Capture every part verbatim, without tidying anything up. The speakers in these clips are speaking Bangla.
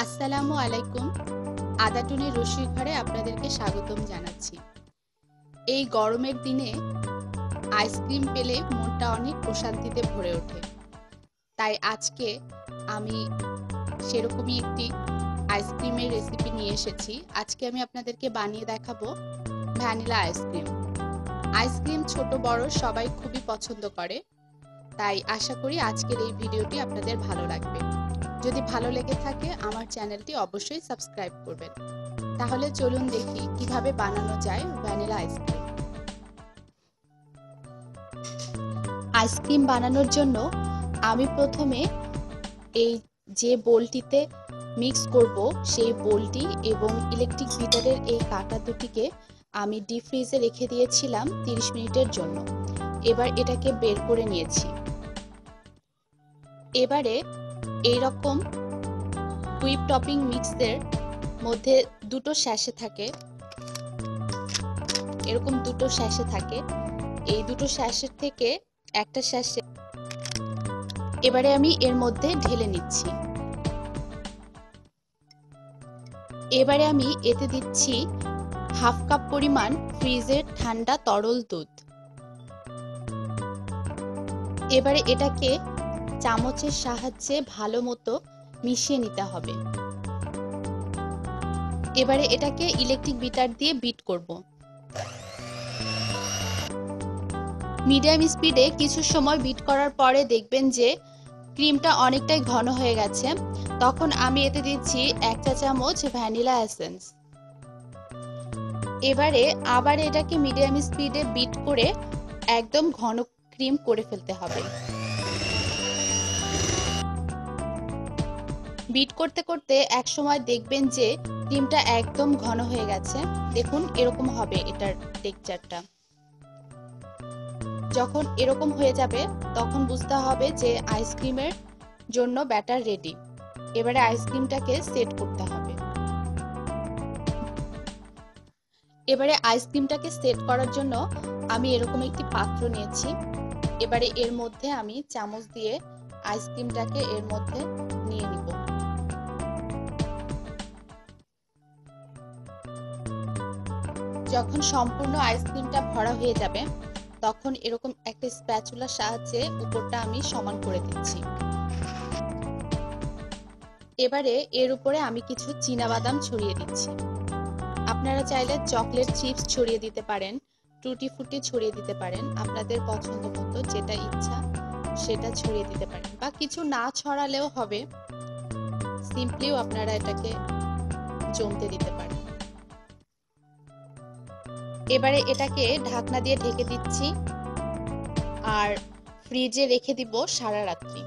আসসালামু আলাইকুম। আদাটুনির রসুই ঘরে আপনাদেরকে স্বাগতম জানাচ্ছি। এই গরমের দিনে আইসক্রিম পেলে মনটা অনেক প্রশান্তিতে ভরে ওঠে। তাই আজকে আমি সেরকমই একটি আইসক্রিমের রেসিপি নিয়ে এসেছি। আজকে আমি আপনাদেরকে বানিয়ে দেখাবো ভ্যানিলা আইসক্রিম। আইসক্রিম ছোট বড় সবাই খুবই পছন্দ করে। তাই আশা করি আজকের এই ভিডিওটি আপনাদের ভালো লাগবে। যদি ভালো লেগে থাকে আমার চ্যানেলটি অবশ্যই সাবস্ক্রাইব করবেন। তাহলে চলুন দেখি কিভাবে বানানো যায় ভ্যানিলা আইসক্রিম। আইসক্রিম বানানোর জন্য আমি প্রথমে এই যে বোলটিতে মিক্স করব সেই বোলটি এবং ইলেকট্রিক বিটারের এই কাঁটা দুটিকে আমি ডিপ ফ্রিজে রেখে দিয়েছিলাম তিরিশ মিনিটের জন্য। এবার এটাকে বের করে নিয়েছি। এবারে এইরকম হুইপ টপিং মিক্সের মধ্যে দুটো স্যাশে থাকে, এরকম দুটো স্যাশে থাকে। এই দুটো স্যাশের থেকে একটা স্যাশে এবারে আমি এর মধ্যে ঢেলে নিচ্ছি। এবারে আমি এতে দিচ্ছি হাফ কাপ পরিমাণ ফ্রিজের ঠান্ডা তরল দুধ। এবারে এটাকে চামচের সাহায্যে ভালো মতো মিশিয়ে নিতে হবে। এবারে এটাকে ইলেকট্রিক বিটার দিয়ে বিট করব। মিডিয়াম স্পিডে কিছু সময় বিট করার পরে দেখবেন যে ক্রিমটা অনেকটাই ঘন হয়ে গেছে। তখন আমি এতে দিচ্ছি এক চা চামচ ভ্যানিলা এসেন্স। এবারে আবার এটাকে মিডিয়াম স্পিডে বিট করে একদম ঘন ক্রিম করে ফেলতে হবে। বিট করতে করতে এক সময় দেখবেন যে ক্রিমটা একদম ঘন হয়ে গেছে। দেখুন এরকম হবে এটার টেক্সচারটা। যখন এরকম হয়ে যাবে তখন বুঝতে হবে যে আইসক্রিমের জন্য ব্যাটার রেডি। এবারে আইসক্রিমটাকে সেট করতে হবে। এবারে আইসক্রিমটাকে সেট করার জন্য আমি এরকম একটি পাত্র নিয়েছি। এবারে এর মধ্যে আমি চামচ দিয়ে আইসক্রিমটাকে এর মধ্যে নিয়ে নিব। যখন সম্পূর্ণ আইসক্রিমটা ভরা হয়ে যাবে তখন এরকম একটা স্প্যাচুলার সাহায্যে উপরটা আমি সমান করে দিচ্ছি। এবারে এর উপরে আমি কিছু চীনাবাদাম ছড়িয়ে দিচ্ছি। আপনারা চাইলে চকলেট চিপস ছড়িয়ে দিতে পারেন, টুটি ফুটি ছড়িয়ে দিতে পারেন, আপনাদের পছন্দ মতো যেটা ইচ্ছা সেটা ছড়িয়ে দিতে পারেন, বা কিছু না ছড়ালেও হবে, সিম্পলিও আপনারা এটাকে জমতে দিতে পারেন। এবারে এটাকে ঢাকনা দিয়ে ঢেকে দিচ্ছি আর ফ্রিজে রেখে দিব সারা রাত্রি।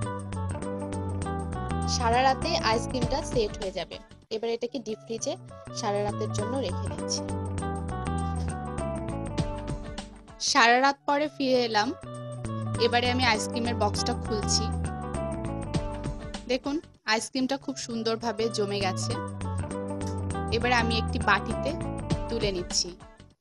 সারা রাতে আইসক্রিমটা সেট হয়ে যাবে। এবার এটাকে ডিপ ফ্রিজে সারা রাতের জন্য রেখে দিচ্ছি। সারা রাত পরে ফিরে এলাম। এবারে আমি আইসক্রিমের বক্সটা খুলছি। দেখুন আইসক্রিমটা খুব সুন্দরভাবে জমে গেছে। এবারে আমি একটি বাটিতে তুলে নিচ্ছি।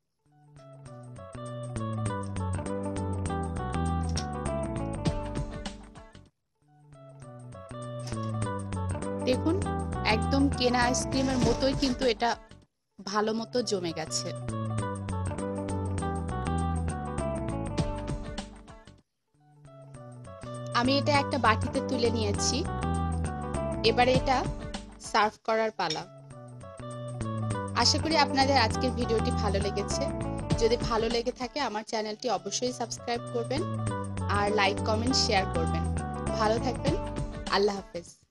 দেখুন একদম কেনা আইসক্রিমের মতোই কিন্তু এটা ভালো মতো জমে গেছে। আমি এটা একটা বাটিতে তুলে নিয়েছি। এবারে এটা সার্ভ করার পালা। আশা করি আপনাদের আজকের ভিডিওটি ভালো লেগেছে। যদি ভালো লেগে থাকে আমার চ্যানেলটি অবশ্যই সাবস্ক্রাইব করবেন আর লাইক কমেন্ট শেয়ার করবেন। ভালো থাকবেন। আল্লাহ হাফেজ।